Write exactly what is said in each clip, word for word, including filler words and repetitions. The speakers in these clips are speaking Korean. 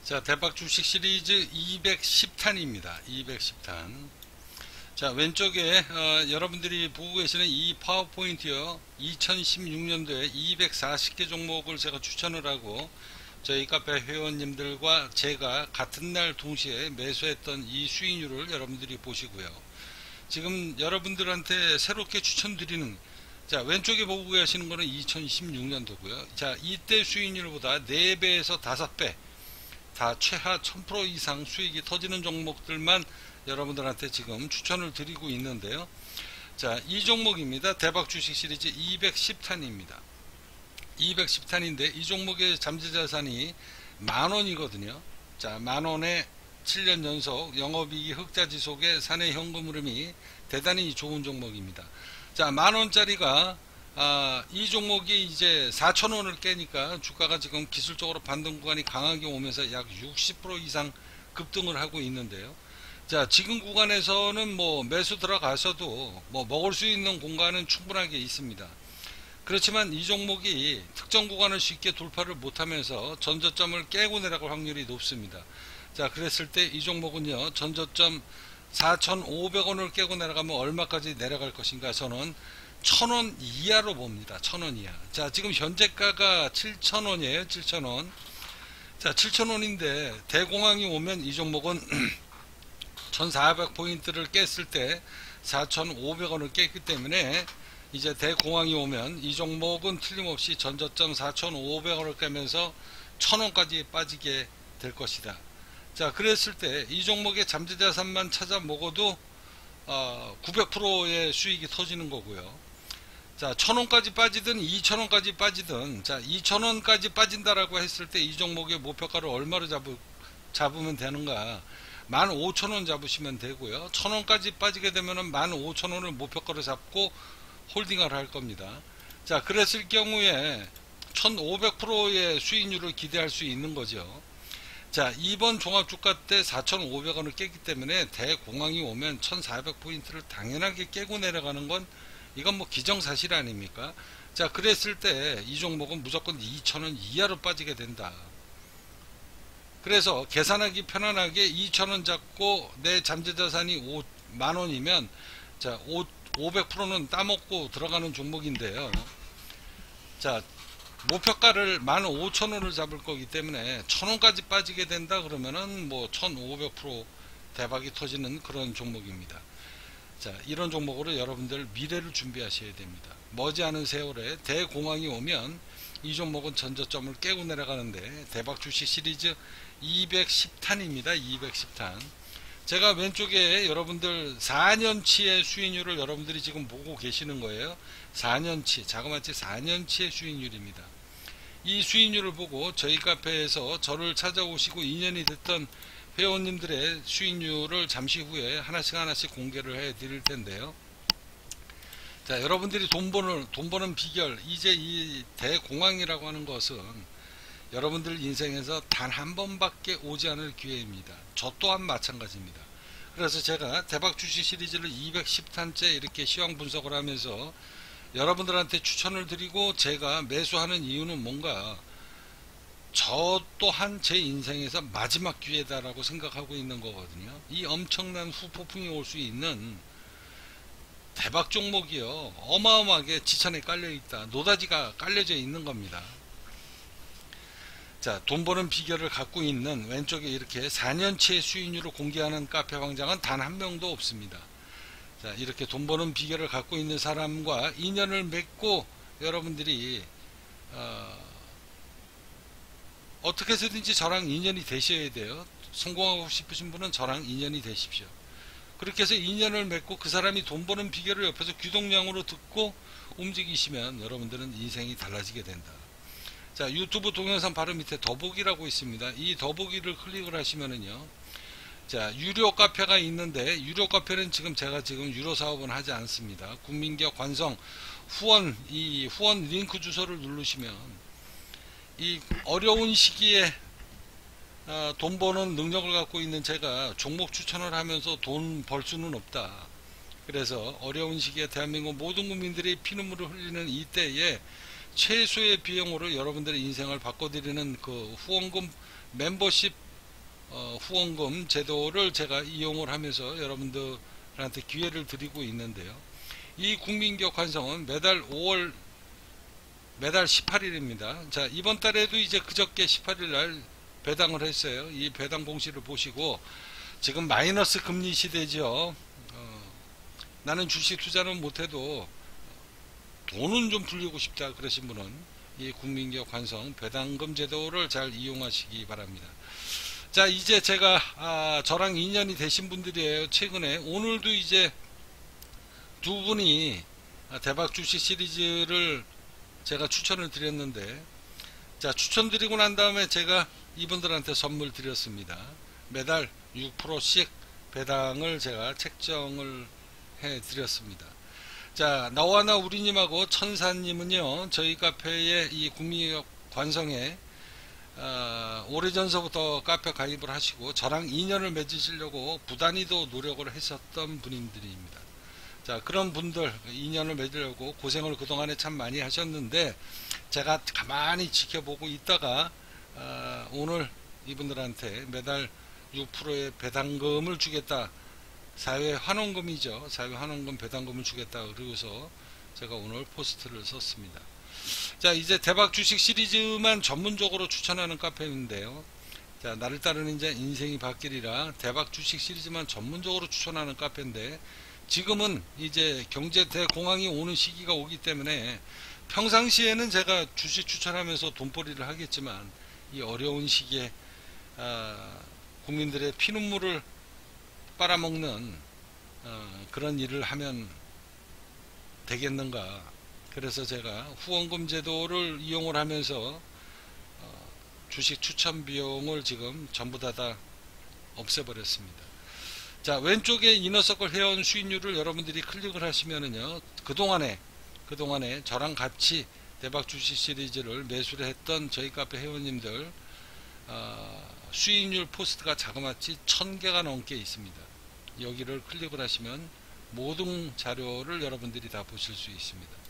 자, 대박 주식 시리즈 이백십 탄입니다. 이백십 탄. 자, 왼쪽에 어, 여러분들이 보고 계시는 이 파워포인트요. 이천십육 년도에 이백사십 개 종목을 제가 추천을 하고 저희 카페 회원님들과 제가 같은 날 동시에 매수했던 이 수익률을 여러분들이 보시고요. 지금 여러분들한테 새롭게 추천드리는, 자, 왼쪽에 보고 계시는 거는 이천십육 년도고요. 자, 이때 수익률보다 네 배에서 다섯 배, 다 최하 천 퍼센트 이상 수익이 터지는 종목들만 여러분들한테 지금 추천을 드리고 있는데요. 자, 이 종목입니다. 대박 주식 시리즈 이백십 탄입니다. 이백십 탄인데 이 종목의 잠재자산이 만원이거든요. 자, 만원에 칠 년 연속 영업이익 흑자 지속의 사내 현금 흐름이 대단히 좋은 종목입니다. 자, 만원짜리가 아, 이 종목이 이제 사천 원을 깨니까 주가가 지금 기술적으로 반등 구간이 강하게 오면서 약 육십 퍼센트 이상 급등을 하고 있는데요. 자, 지금 구간에서는 뭐 매수 들어가셔도 뭐 먹을 수 있는 공간은 충분하게 있습니다. 그렇지만 이 종목이 특정 구간을 쉽게 돌파를 못하면서 전저점을 깨고 내려갈 확률이 높습니다. 자, 그랬을 때 이 종목은요, 전저점 사천오백 원을 깨고 내려가면 얼마까지 내려갈 것인가? 저는 천 원 이하로 봅니다. 천 원 이하. 자, 지금 현재가가 칠천 원이에요. 칠천 원. 자, 칠천 원인데 대공황이 오면 이 종목은 천사백 포인트를 깼을 때 사천오백 원을 깼기 때문에 이제 대공황이 오면 이 종목은 틀림없이 전저점 사천오백 원을 깨면서 천 원까지 빠지게 될 것이다. 자, 그랬을 때 이 종목의 잠재자산만 찾아 먹어도 어, 구백 퍼센트의 수익이 터지는 거고요. 자, 천 원까지 빠지든 이천 원까지 빠지든, 자, 이천 원까지 빠진다라고 했을 때 이 종목의 목표가를 얼마로 잡으, 잡으면 되는가? 만 오천 원 잡으시면 되고요. 천 원까지 빠지게 되면은 만 오천 원을 목표가로 잡고 홀딩을 할 겁니다. 자, 그랬을 경우에 천오백 퍼센트의 수익률을 기대할 수 있는 거죠. 자, 이번 종합주가 때 사천오백 원을 깼기 때문에 대공황이 오면 천사백 포인트를 당연하게 깨고 내려가는 건 이건 뭐 기정사실 아닙니까? 자, 그랬을 때 이 종목은 무조건 이천 원 이하로 빠지게 된다. 그래서 계산하기 편안하게 이천 원 잡고 내 잠재자산이 만 원이면 자, 오백 퍼센트는 따먹고 들어가는 종목인데요. 자, 목표가를 만 오천 원을 잡을 거기 때문에 천 원까지 빠지게 된다 그러면은 뭐 천오백 퍼센트 대박이 터지는 그런 종목입니다. 자, 이런 종목으로 여러분들 미래를 준비하셔야 됩니다. 머지않은 세월에 대공황이 오면 이 종목은 전저점을 깨고 내려가는데 대박 주식 시리즈 이백십 탄입니다. 이백십 탄. 제가 왼쪽에 여러분들 사 년치의 수익률을 여러분들이 지금 보고 계시는 거예요. 사 년치, 자그마치 사 년치의 수익률입니다. 이 수익률을 보고 저희 카페에서 저를 찾아오시고 이 년이 됐던 회원님들의 수익률을 잠시 후에 하나씩 하나씩 공개를 해 드릴 텐데요. 자, 여러분들이 돈 버는, 돈 버는 비결, 이제 이 대공황이라고 하는 것은 여러분들 인생에서 단 한 번밖에 오지 않을 기회입니다. 저 또한 마찬가지입니다. 그래서 제가 대박 주식 시리즈를 이백십 탄째 이렇게 시황 분석을 하면서 여러분들한테 추천을 드리고 제가 매수하는 이유는 뭔가 저 또한 제 인생에서 마지막 기회다라고 생각하고 있는 거거든요. 이 엄청난 후폭풍이 올 수 있는 대박 종목이요, 어마어마하게 지천에 깔려있다, 노다지가 깔려져 있는 겁니다. 자, 돈 버는 비결을 갖고 있는 왼쪽에 이렇게 사 년치의 수익률을 공개하는 카페 황장은 단 한 명도 없습니다. 자, 이렇게 돈 버는 비결을 갖고 있는 사람과 인연을 맺고 여러분들이 어, 어떻게 해서든지 저랑 인연이 되셔야 돼요. 성공하고 싶으신 분은 저랑 인연이 되십시오. 그렇게 해서 인연을 맺고 그 사람이 돈 버는 비결을 옆에서 귀동냥으로 듣고 움직이시면 여러분들은 인생이 달라지게 된다. 자, 유튜브 동영상 바로 밑에 더보기라고 있습니다. 이 더보기를 클릭을 하시면은요, 자, 유료 카페가 있는데 유료 카페는 지금 제가 지금 유료 사업은 하지 않습니다. 국민기업 관성 후원, 이 후원 링크 주소를 누르시면 이 어려운 시기에 어, 돈 버는 능력을 갖고 있는 제가 종목 추천을 하면서 돈 벌 수는 없다. 그래서 어려운 시기에 대한민국 모든 국민들이 피눈물을 흘리는 이때에 최소의 비용으로 여러분들의 인생을 바꿔드리는 그 후원금 멤버십 어, 후원금 제도를 제가 이용을 하면서 여러분들한테 기회를 드리고 있는데요. 이 국민기업 환성은 매달 오월 매달 십팔 일입니다. 자, 이번 달에도 이제 그저께 십팔 일 날 배당을 했어요. 이 배당 공시를 보시고 지금 마이너스 금리 시대죠. 어, 나는 주식 투자는 못해도 돈은 좀 불리고 싶다 그러신 분은 이 국민기업 환성 배당금 제도를 잘 이용하시기 바랍니다. 자, 이제 제가 아, 저랑 인연이 되신 분들이에요. 최근에 오늘도 이제 두 분이 대박 주식 시리즈를 제가 추천을 드렸는데, 자, 추천드리고 난 다음에 제가 이분들한테 선물 드렸습니다. 매달 육 퍼센트씩 배당을 제가 책정을 해 드렸습니다. 자, 나와나 우리님하고 천사님은요, 저희 카페에 이 국민기업 관성에 어, 오래전서부터 카페 가입을 하시고 저랑 인연을 맺으시려고 부단히도 노력을 했었던 분들입니다. 자, 그런 분들 인연을 맺으려고 고생을 그동안에 참 많이 하셨는데 제가 가만히 지켜보고 있다가 어, 오늘 이분들한테 매달 육 퍼센트의 배당금을 주겠다, 사회 환원금이죠. 사회 환원금 배당금을 주겠다 그러고서 제가 오늘 포스트를 썼습니다. 자, 이제 대박 주식 시리즈만 전문적으로 추천하는 카페인데요. 자, 나를 따르는 이제 인생이 바뀌리라 대박 주식 시리즈만 전문적으로 추천하는 카페인데, 지금은 이제 경제 대공황이 오는 시기가 오기 때문에 평상시에는 제가 주식 추천하면서 돈벌이를 하겠지만 이 어려운 시기에 아, 국민들의 피눈물을 빨아먹는 어, 그런 일을 하면 되겠는가. 그래서 제가 후원금 제도를 이용을 하면서 어, 주식 추천 비용을 지금 전부 다, 다 없애버렸습니다. 자, 왼쪽에 이너서클 회원 수익률을 여러분들이 클릭을 하시면은요, 그동안에 그동안에 저랑 같이 대박 주식 시리즈를 매수를 했던 저희 카페 회원님들 어, 수익률 포스트가 자그마치 천 개가 넘게 있습니다. 여기를 클릭을 하시면 모든 자료를 여러분들이 다 보실 수 있습니다.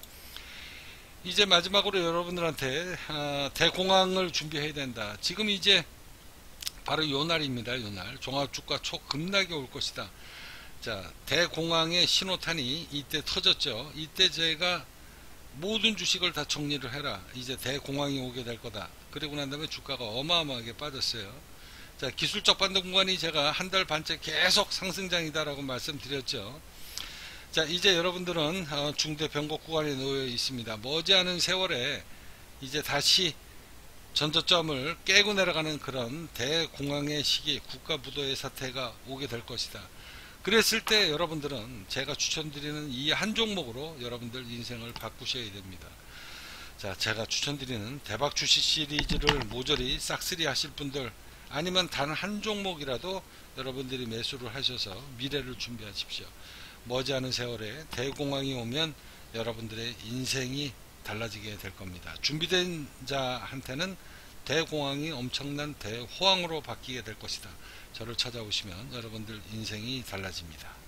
이제 마지막으로 여러분들한테 어, 대공황을 준비해야 된다. 지금 이제 바로 요 날입니다. 요 날 종합주가 초급락이 올 것이다. 자, 대공황의 신호탄이 이때 터졌죠. 이때 제가 모든 주식을 다 정리를 해라, 이제 대공황이 오게 될 거다. 그리고 난 다음에 주가가 어마어마하게 빠졌어요. 자, 기술적 반등 구간이 제가 한 달 반째 계속 상승장이다 라고 말씀드렸죠. 자, 이제 여러분들은 중대 변곡 구간에 놓여 있습니다. 머지않은 세월에 이제 다시 전저점을 깨고 내려가는 그런 대공황의 시기, 국가부도의 사태가 오게 될 것이다. 그랬을 때 여러분들은 제가 추천드리는 이 한 종목으로 여러분들 인생을 바꾸셔야 됩니다. 자, 제가 추천드리는 대박 주식 시리즈를 모조리 싹쓸이 하실 분들, 아니면 단 한 종목이라도 여러분들이 매수를 하셔서 미래를 준비하십시오. 머지않은 세월에 대공황이 오면 여러분들의 인생이 달라지게 될 겁니다. 준비된 자한테는 대공황이 엄청난 대호황으로 바뀌게 될 것이다. 저를 찾아오시면 여러분들 인생이 달라집니다.